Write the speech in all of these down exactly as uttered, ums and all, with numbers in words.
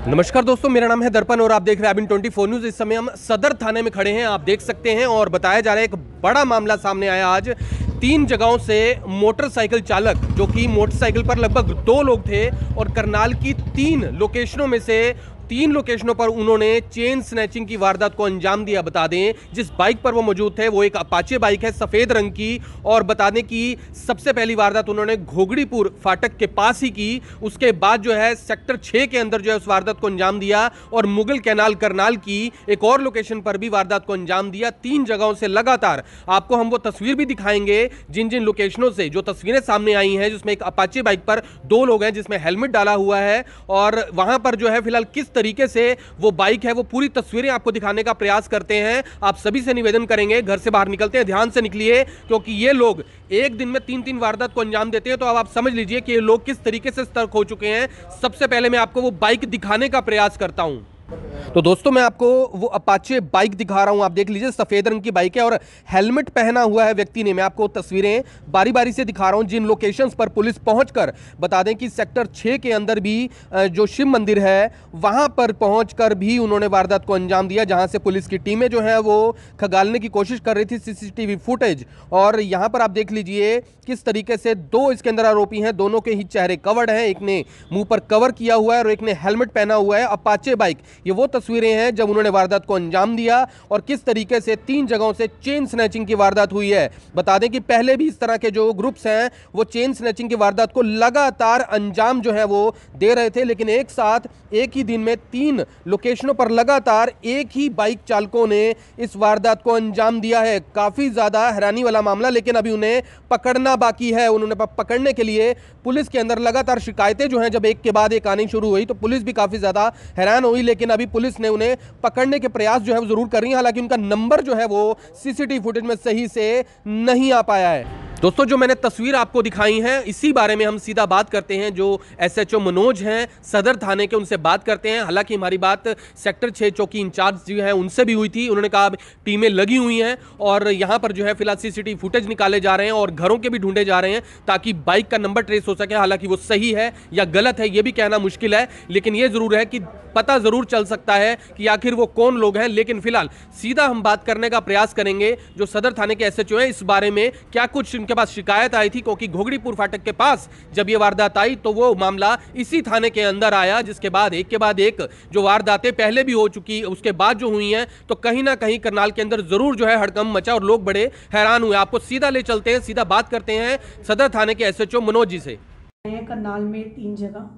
नमस्कार दोस्तों, मेरा नाम है दर्पण और आप देख रहे हैं अबिन ट्वेंटी फोर न्यूज़। इस समय हम सदर थाने में खड़े हैं, आप देख सकते हैं, और बताया जा रहा है एक बड़ा मामला सामने आया आज। तीन जगहों से मोटरसाइकिल चालक, जो कि मोटरसाइकिल पर लगभग दो लोग थे, और करनाल की तीन लोकेशनों में से तीन लोकेशनों पर उन्होंने चेन स्नैचिंग की वारदात को अंजाम दिया। बता दें, जिस बाइक पर वो मौजूद थे वो एक अपाचे बाइक है सफ़ेद रंग की, और बता दें कि सबसे पहली वारदात उन्होंने घोगड़ीपुर फाटक के पास ही की। उसके बाद जो है सेक्टर छः के अंदर जो है उस वारदात को अंजाम दिया, और मुगल कैनाल करनाल की एक और लोकेशन पर भी वारदात को अंजाम दिया। तीन जगहों से लगातार आपको हम वो तस्वीर भी दिखाएंगे, जिन जिन लोकेशनों से जो तस्वीरें सामने आई हैं, जिसमें एक अपाचे बाइक पर दो लोग हैं, जिसमें हेलमेट डाला हुआ है, और वहां पर जो है फिलहाल किस तरीके से वो बाइक है, वो पूरी तस्वीरें आपको दिखाने का प्रयास करते हैं। आप सभी से निवेदन करेंगे, घर से बाहर निकलते हैं ध्यान से निकलिए, क्योंकि ये लोग एक दिन में तीन तीन वारदात को अंजाम देते हैं। तो अब आप समझ लीजिए कि ये लोग किस तरीके से सतर्क हो चुके हैं। सबसे पहले मैं आपको वो बाइक दिखाने का प्रयास करता हूं। तो दोस्तों, मैं आपको वो अपाचे बाइक दिखा रहा हूं, आप देख लीजिए, सफेद रंग की बाइक है और हेलमेट पहना हुआ है व्यक्ति ने। मैं आपको तस्वीरें बारी बारी से दिखा रहा हूं, जिन लोकेशंस पर पुलिस पहुंचकर, बता दें कि सेक्टर छः के अंदर भी जो शिव मंदिर है वहां पर पहुंचकर भी उन्होंने वारदात को अंजाम दिया, जहां से पुलिस की टीमें जो है वो खंगालने की कोशिश कर रही थी सीसीटीवी फुटेज। और यहां पर आप देख लीजिए किस तरीके से दो इसके अंदर आरोपी हैं, दोनों के ही चेहरे कवर्ड हैं, एक ने मुंह पर कवर किया हुआ है और एक ने हेलमेट पहना हुआ है। अपाचे बाइक, ये वो तस्वीरें हैं जब उन्होंने वारदात को अंजाम दिया, और किस तरीके से तीन जगहों से चेन स्नैचिंग की वारदात हुई है। बता दें कि पहले भी इस तरह के जो ग्रुप्स हैं वो चेन स्नैचिंग की वारदात को लगातार अंजाम जो है वो दे रहे थे, लेकिन एक साथ एक ही दिन में तीन लोकेशनों पर लगातार एक ही बाइक चालकों ने इस वारदात को अंजाम दिया है। काफी ज्यादा हैरानी वाला मामला, लेकिन अभी उन्हें पकड़ना बाकी है। उन्होंने पकड़ने के लिए पुलिस के अंदर लगातार शिकायतें जो हैं जब एक के बाद एक आनी शुरू हुई, तो पुलिस भी काफी ज्यादा हैरान हुई, लेकिन अभी पुलिस ने उन्हें पकड़ने के प्रयास जो है वो जरूर कर रही है। हालांकि उनका नंबर जो है वो सीसीटीवी फुटेज में सही से नहीं आ पाया है। दोस्तों, जो मैंने तस्वीर आपको दिखाई है, इसी बारे में हम सीधा बात करते हैं। जो एसएचओ मनोज हैं सदर थाने के, उनसे बात करते हैं। हालांकि हमारी बात सेक्टर छः चौकी इंचार्ज जो है उनसे भी हुई थी। उन्होंने कहा टीमें लगी हुई हैं और यहाँ पर जो है फिलहाल सीसीटीवी फुटेज निकाले जा रहे हैं और घरों के भी ढूंढे जा रहे हैं, ताकि बाइक का नंबर ट्रेस हो सके। हालांकि वो सही है या गलत है ये भी कहना मुश्किल है, लेकिन ये जरूर है कि पता जरूर चल सकता है कि आखिर वो कौन लोग हैं। लेकिन फिलहाल सीधा हम बात करने का प्रयास करेंगे जो सदर थाने के एसएचओ हैं, इस बारे में क्या कुछ उनके पास शिकायत आई थी, क्योंकि घोगड़ीपुर फाटक के पास जब ये वारदात आई तो वो मामला इसी थाने के अंदर आया, जिसके बाद एक के बाद एक जो वारदातें पहले भी हो चुकी उसके बाद जो हुई हैं, तो कहीं ना कहीं करनाल के अंदर जरूर जो है हड़कंप मचा और लोग बड़े हैरान हुए। आपको सीधा ले चलते हैं, सीधा बात करते हैं सदर थाने के एसएचओ मनोज जी से। करनाल में तीन जगह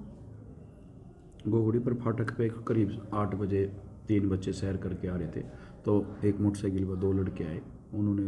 घोगड़ीपुर फाटक पे करीब आठ बजे तीन बच्चे सैर करके आ रहे थे, तो एक मोटरसाइकिल पर दो लड़के आए। उन्होंने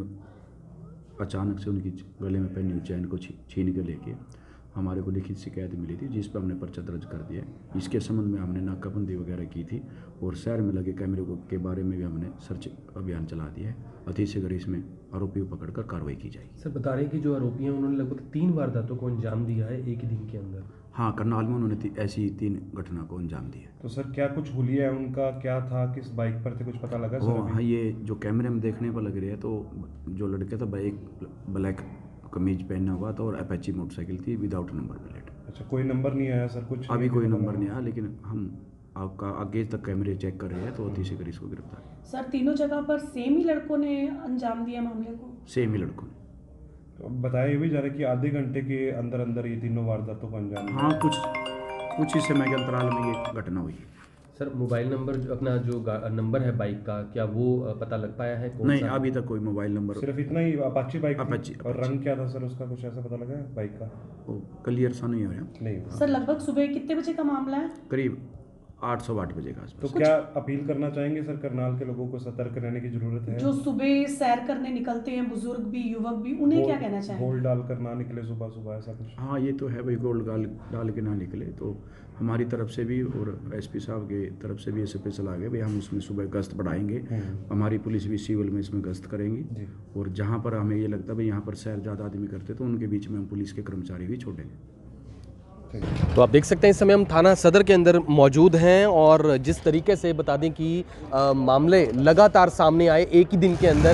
अचानक से उनकी गले में पहनी हुई चैन को छीन के लेके हमारे को लिखित शिकायत मिली थी, जिस पर हमने पर्चा दर्ज कर दिया। इसके संबंध में हमने नाकाबंदी वगैरह की थी और शहर में लगे कैमरे के बारे में भी हमने सर्च अभियान चला दिया है। अति शीघ्र इसमें आरोपियों को पकड़कर कार्रवाई की जाएगी। सर, बता रहे हैं कि जो आरोपी हैं उन्होंने लगभग तीन वारदातों को अंजाम दिया है एक ही दिन के अंदर। हाँ, करनाल में उन्होंने ऐसी तीन घटना को अंजाम दिया। तो सर, क्या कुछ हुलिया है उनका, क्या था, किस बाइक पर थे, कुछ पता लगा सर? हाँ, ये जो कैमरे में देखने पर लग रही है, तो जो लड़के था एक ब्लैक कमीज पहना हुआ था और अपाची मोटरसाइकिल थी विदाउट नंबर प्लेट। अच्छा, कोई नंबर नहीं आया सर? कुछ अभी कोई नंबर नहीं आया, लेकिन हम आपका आगे तक कैमरे चेक कर रहे हैं, तो अति शीघ्र इसको गिरफ्तार। सर, तीनों जगह पर सेम ही लड़कों ने अंजाम दिया मामले को? सेम ही लड़कों ने। तो बताया ये भी जा रहा है कि आधे घंटे के अंदर अंदर ये तीनों वारदातों को अंजाम दिया। हाँ, कुछ कुछ ही समय के अंतराल में ये घटना हुई। सर, मोबाइल नंबर जो अपना जो नंबर है बाइक का, क्या वो पता लग पाया है? कौन नहीं, सा? अभी तक कोई मोबाइल नंबर। सिर्फ इतना ही अपाची बाइक थी? अपाची, और रंग क्या था सर उसका, कुछ ऐसा पता लगा है बाइक का? वो क्लियर सा नहीं हो रहा। नहीं सर, लगभग सुबह कितने बजे का मामला है? करीब आठ सौ आठ बजे का आसपास। तो क्या अपील करना चाहेंगे सर, करनाल के लोगों को सतर्क रहने की जरूरत है? जो सुबह सैर करने निकलते हैं, बुजुर्ग भी युवक भी, उन्हें क्या कहना चाहेंगे? गोल्ड डाल कर ना निकले सुबह सुबह, ऐसा कुछ? हाँ, ये तो है भाई, गोल्ड डाल डाल के ना निकले। तो हमारी तरफ से भी और एसपी साहब के तरफ से भी ये स्पेशल आ गए भाई, हम उसमें सुबह गश्त बढ़ाएंगे। हमारी पुलिस भी सिविल में इसमें गश्त करेंगी, और जहाँ पर हमें ये लगता है भाई यहाँ पर सैर ज़्यादा आदमी करते तो उनके बीच में हम पुलिस के कर्मचारी भी छोड़ेंगे। तो आप देख सकते हैं इस समय हम थाना सदर के अंदर मौजूद हैं, और जिस तरीके से बता दें कि आ, मामले लगातार सामने आए एक ही दिन के अंदर,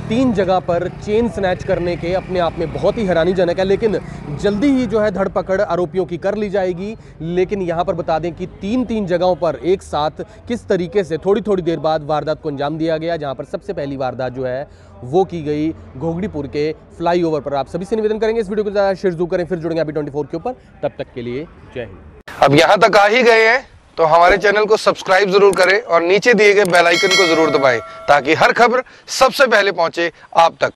तीन जगह पर चेन स्नैच करने के अपने आप में बहुत ही हैरानीजनक है, लेकिन जल्दी ही जो है धरपकड़ आरोपियों की कर ली जाएगी। लेकिन यहाँ पर बता दें कि तीन तीन जगहों पर एक साथ किस तरीके से थोड़ी थोड़ी देर बाद वारदात को अंजाम दिया गया, जहाँ पर सबसे पहली वारदात जो है वो की गई घोगड़ीपुर के फ्लाईओवर पर। आप सभी से निवेदन करेंगे इस वीडियो को ज़्यादा शेयर जरूर करें, फिर जुड़ेंगे अभी ट्वेंटी फोर के ऊपर। तब तक के लिए जय हिंद। अब यहाँ तक आ ही गए हैं तो हमारे चैनल को सब्सक्राइब जरूर करें और नीचे दिए गए बेल आइकन को जरूर दबाएं ताकि हर खबर सबसे पहले पहुंचे आप तक।